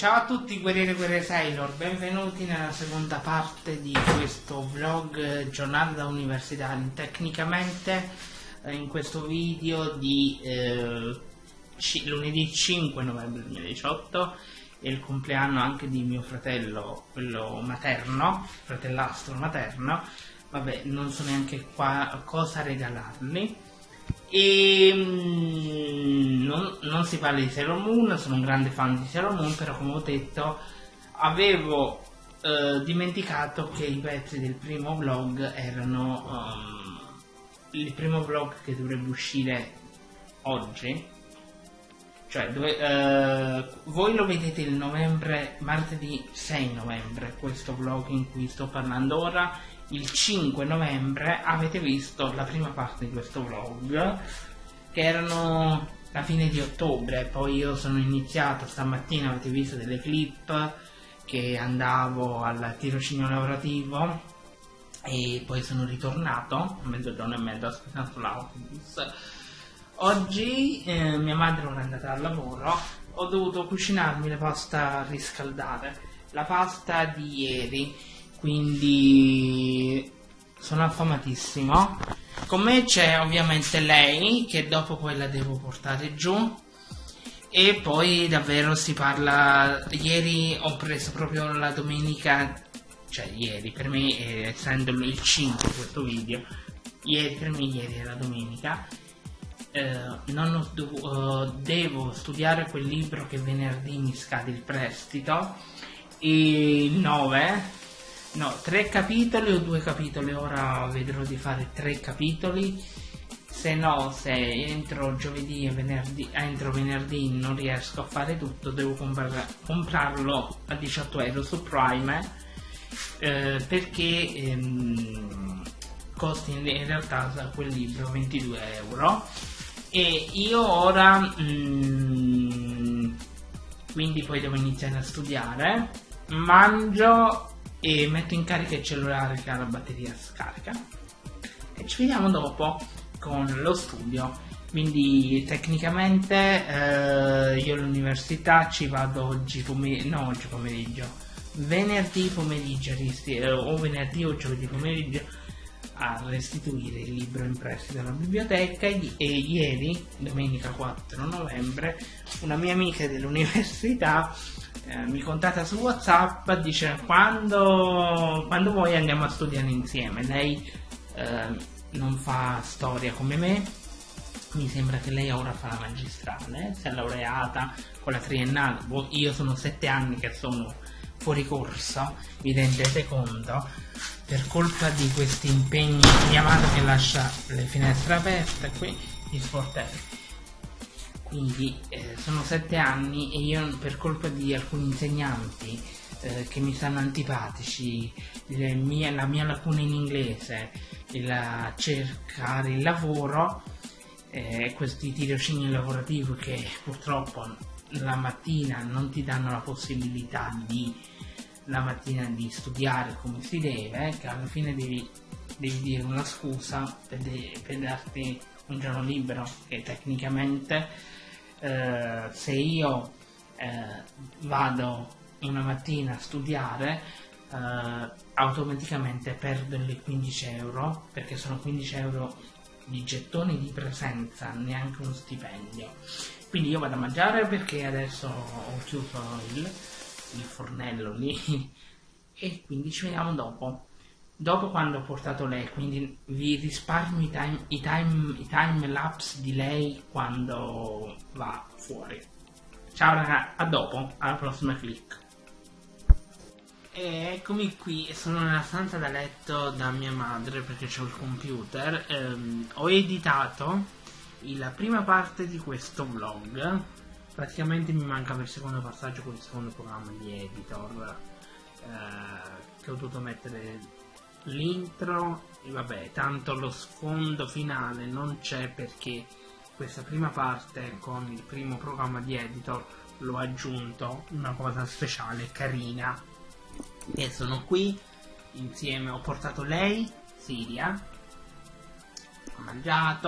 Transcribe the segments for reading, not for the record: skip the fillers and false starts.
Ciao a tutti guerrieri e guerriere Sailor, benvenuti nella seconda parte di questo vlog giornata da universitario. Tecnicamente in questo video di lunedì 5 novembre 2018 è il compleanno anche di mio fratello, quello materno, fratellastro materno. Vabbè, non so neanche qua cosa regalargli. E non si parla di Sailor Moon, sono un grande fan di Sailor Moon, però come ho detto avevo dimenticato che i pezzi del primo vlog erano il primo vlog che dovrebbe uscire oggi, cioè voi lo vedete il martedì 6 novembre, questo vlog in cui sto parlando ora. Il 5 novembre avete visto la prima parte di questo vlog, che erano la fine di ottobre. Poi io sono iniziato stamattina, avete visto delle clip che andavo al tirocinio lavorativo e poi sono ritornato a mezzogiorno e mezzo aspettando l'autobus. Oggi mia madre ora è andata al lavoro, ho dovuto cucinarmi la pasta a riscaldare, la pasta di ieri, quindi sono affamatissimo. Con me c'è ovviamente lei, che dopo poi la devo portare giù, e poi davvero si parla. Ieri ho preso proprio la domenica, cioè ieri per me, essendo il 5 questo video, ieri per me ieri è la domenica. Devo studiare quel libro che venerdì mi scade il prestito, e il 9 3 capitoli o 2 capitoli, ora vedrò di fare 3 capitoli, se entro giovedì e entro venerdì non riesco a fare tutto, devo comprarlo a 18 euro su Prime, perché costa in realtà quel libro 22 euro, e io ora quindi poi devo iniziare a studiare, mangio e metto in carica il cellulare che ha la batteria scarica, e ci vediamo dopo con lo studio. Quindi tecnicamente io all'università ci vado venerdì pomeriggio o venerdì o giovedì pomeriggio a restituire il libro in prestito alla biblioteca, e ieri, domenica 4 novembre, una mia amica dell'università mi contatta su WhatsApp, dice quando vuoi andiamo a studiare insieme. Lei non fa storia come me, mi sembra che lei ora fa la magistrale, si è laureata con la triennale. Io sono 7 anni che sono fuori corso, vi rendete conto, per colpa di questi impegni, mia madre che lascia le finestre aperte qui, gli sportelli. Quindi sono 7 anni e io, per colpa di alcuni insegnanti che mi stanno antipatici, la mia lacuna in inglese, il cercare il lavoro, questi tirocini lavorativi che purtroppo la mattina non ti danno la possibilità di studiare come si deve, che alla fine devi dire una scusa per darti un giorno libero, che tecnicamente se io vado una mattina a studiare automaticamente perdo le 15 euro, perché sono 15 euro di gettoni di presenza, neanche uno stipendio. Quindi io vado a mangiare, perché adesso ho chiuso il fornello lì, e quindi ci vediamo dopo quando ho portato lei, quindi vi risparmio i time lapse di lei quando va fuori. Ciao raga, a dopo, alla prossima click. E eccomi qui, sono nella stanza da letto da mia madre perché c'ho il computer. Ho editato la prima parte di questo vlog, praticamente mi manca per il secondo passaggio con il secondo programma di editor, che ho dovuto mettere l'intro, e vabbè, tanto lo sfondo finale non c'è, perché questa prima parte con il primo programma di editor l'ho aggiunto, una cosa speciale, carina. E sono qui insieme, ho portato lei, Siria, ha mangiato,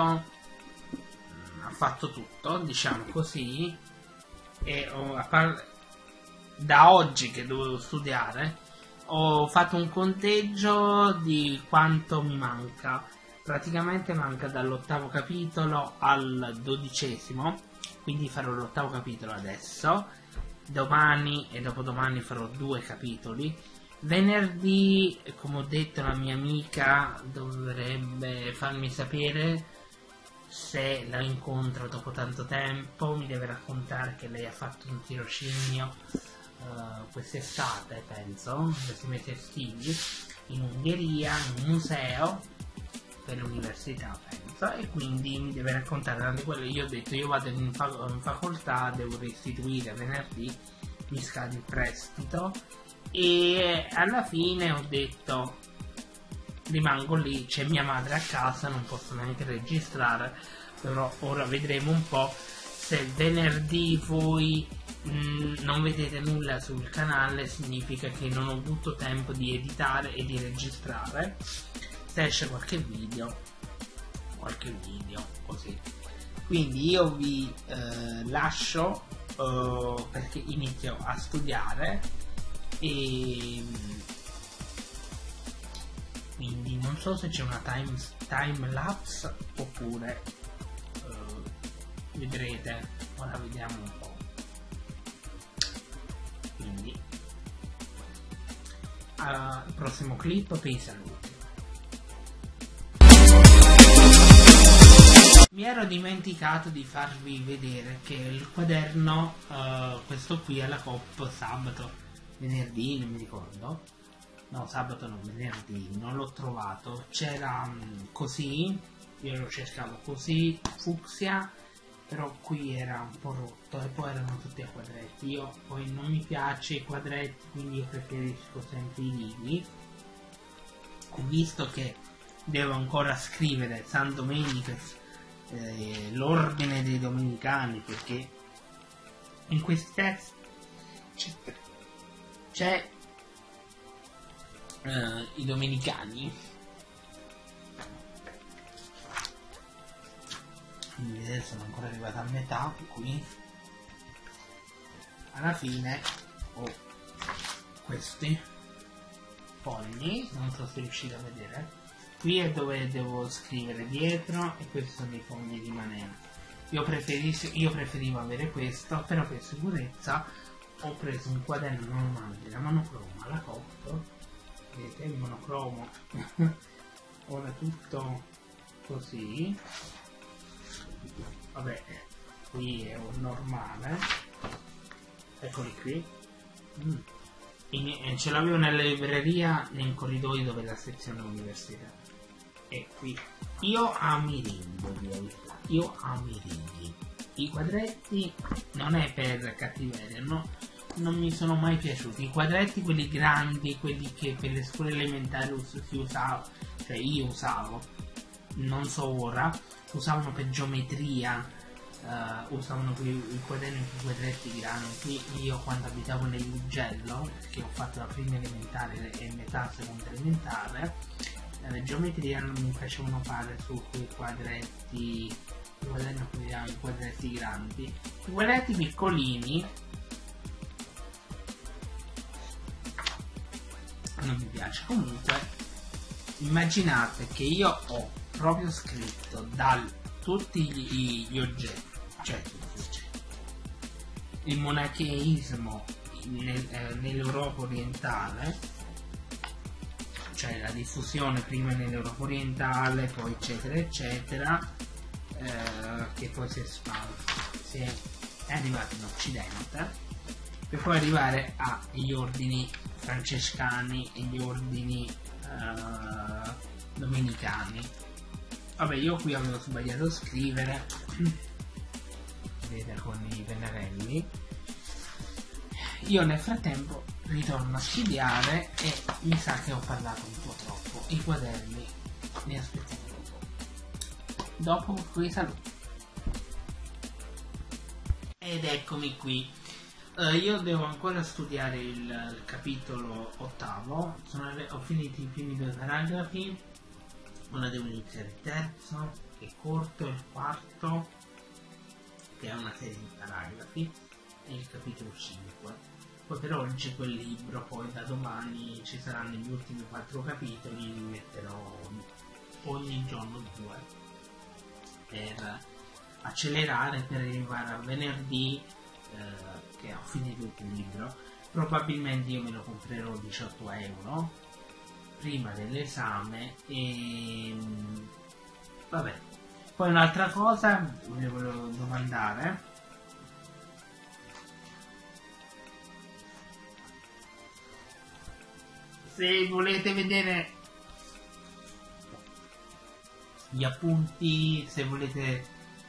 ha fatto tutto, diciamo così, e da oggi che dovevo studiare, ho fatto un conteggio di quanto mi manca. Praticamente manca dall'8° capitolo al 12°, quindi farò l'8° capitolo adesso. Domani e dopodomani farò 2 capitoli. Venerdì, come ho detto, la mia amica dovrebbe farmi sapere se la incontro dopo tanto tempo. Mi deve raccontare che lei ha fatto un tirocinio quest'estate, penso, questi mesi estivi, in Ungheria, in un museo per l'università, penso, e quindi mi deve raccontare tante quelle. Io ho detto, io vado in facoltà, devo restituire venerdì, mi scade il prestito, e alla fine ho detto rimango lì, c'è mia madre a casa, non posso neanche registrare, però ora vedremo un po'. Se venerdì voi non vedete nulla sul canale, significa che non ho avuto tempo di editare e di registrare. Se esce qualche video così. Quindi io vi lascio perché inizio a studiare, e quindi non so se c'è una time lapse oppure vedrete, ora vediamo un po'. Quindi al prossimo clip per i saluti. Mi ero dimenticato di farvi vedere che il quaderno, questo qui alla Coop sabato, venerdì, non mi ricordo, no, sabato no, venerdì, non l'ho trovato, c'era così, io lo cercavo così, fucsia, però qui era un po' rotto e poi erano tutti a quadretti. Io poi non mi piace i quadretti, quindi io preferisco sempre i righi. Ho visto che devo ancora scrivere San Domenico, l'ordine dei domenicani, perché in questi testi c'è i domenicani, quindi adesso sono ancora arrivato a metà. Qui alla fine ho questi fogli, non so se riuscite a vedere. Qui è dove devo scrivere dietro e questi sono i fogli rimanenti. Io preferivo avere questo, però per sicurezza ho preso un quaderno normale della monocroma, la Coop, vedete il monocromo. Ora tutto così, vabbè, qui è un normale, eccoli qui. Ce l'avevo nella libreria, nel corridoio dove è la sezione università. E qui io amo i righi, io amo i righi. I quadretti non è per cattiveria, no, non mi sono mai piaciuti. I quadretti, quelli grandi, quelli che per le scuole elementari si usava, cioè io usavo, non so ora, usavano per geometria, usavano i quaderni più quadretti grandi. Io quando abitavo nel Mugello, che ho fatto la prima elementare e metà seconda elementare, la geometria non mi facevano fare su quei quadretti, i quadretti grandi. I quadretti piccolini non mi piace. Comunque immaginate che io ho proprio scritto tutti gli oggetti, cioè il monacheismo nell'Europa orientale, cioè la diffusione prima nell'Europa orientale, poi eccetera eccetera, che poi si è arrivato in Occidente, per poi arrivare agli ordini francescani e gli ordini domenicani. Vabbè, io qui avevo sbagliato a scrivere, vedete, con i pennarelli. Io nel frattempo ritorno a studiare e mi sa che ho parlato un po' troppo. I quaderni mi aspettano dopo quei saluti. Ed eccomi qui. Io devo ancora studiare il capitolo 8. Ho finito i primi 2 paragrafi. Ora devo iniziare il terzo, che è corto, il quarto, che è una serie di paragrafi, e il capitolo 5. Poi per oggi quel libro, poi da domani ci saranno gli ultimi 4 capitoli, li metterò ogni giorno 2 per accelerare, per arrivare a venerdì che ho finito il libro. Probabilmente io me lo comprerò a 18 euro prima dell'esame e vabbè. Poi un'altra cosa volevo domandare, se volete vedere gli appunti, se volete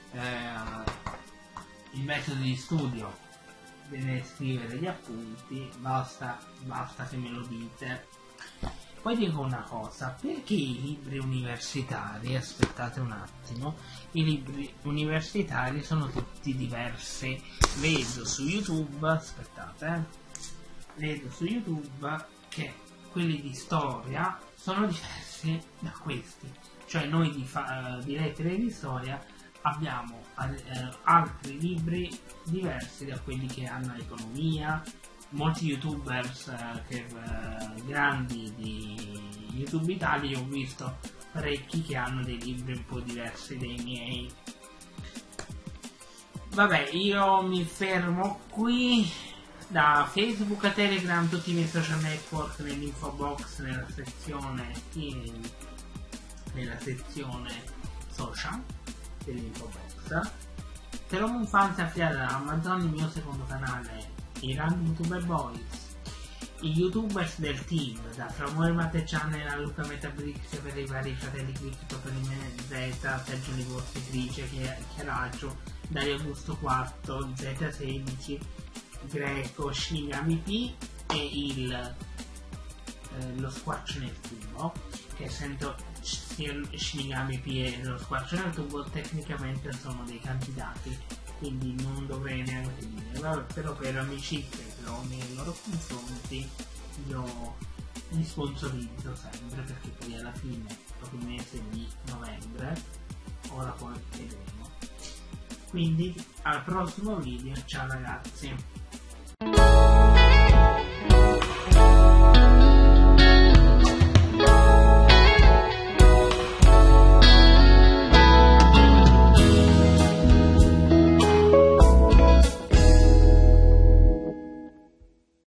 il metodo di studio, deve scrivere gli appunti, basta che me lo dite. Poi dico una cosa, perché i libri universitari, aspettate un attimo, i libri universitari sono tutti diversi. Vedo su YouTube, aspettate, vedo su YouTube che quelli di storia sono diversi da questi. Cioè noi di lettere di storia abbiamo altri libri diversi da quelli che hanno economia. Molti youtubers grandi di YouTube Italia, ho visto parecchi che hanno dei libri un po' diversi dai miei. Vabbè, io mi fermo qui. Da Facebook a Telegram, tutti i miei social network nell'info box, nella sezione social dell'info box. Telomo Infanzia affiliata da Amazon, il mio secondo canale, i Random YouTuber Boys, i youtubers del team, da Samuel Matte Channel a Luca Metabricks per i vari fratelli Crypto, per i Z, Sergio Livorsi, Trice, Chiaraggio, Dario Augusto 4, Z16, Greco, Shinigami P e lo squarcio nel tubo, che essendo Shinigami P e lo squarcio nel tubo tecnicamente sono dei candidati, quindi non dovrei neanche dire. Vabbè, però per amicizie che ho nei loro confronti io li sponsorizzo sempre, perché poi alla fine proprio il mese di novembre ora poi vedremo. Quindi al prossimo video, ciao ragazzi.